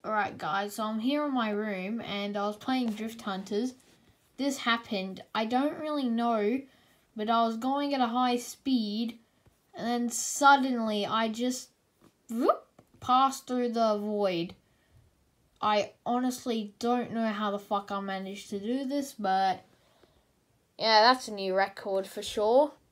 Alright guys, so I'm here in my room and I was playing Drift Hunters. This happened, I don't really know, but I was going at a high speed and then suddenly I just passed through the void. I honestly don't know how the fuck I managed to do this, but yeah, that's a new record for sure.